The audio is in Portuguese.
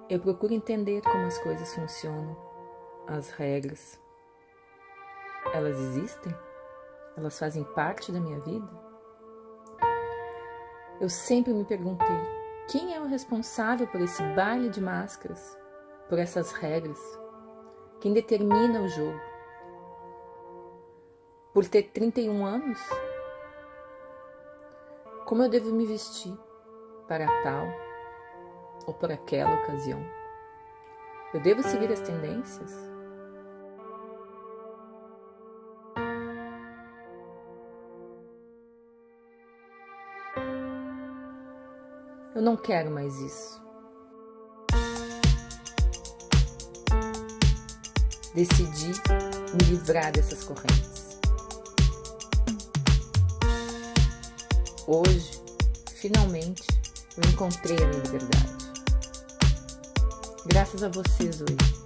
Eu procuro entender como as coisas funcionam, as regras. Elas existem? Elas fazem parte da minha vida? Eu sempre me perguntei, quem é o responsável por esse baile de máscaras, por essas regras? Quem determina o jogo? Por ter 31 anos? Como eu devo me vestir para tal ou por aquela ocasião? Eu devo seguir as tendências? Eu não quero mais isso. Decidi me livrar dessas correntes. Hoje, finalmente, eu encontrei a minha liberdade. Graças a você, Zoe.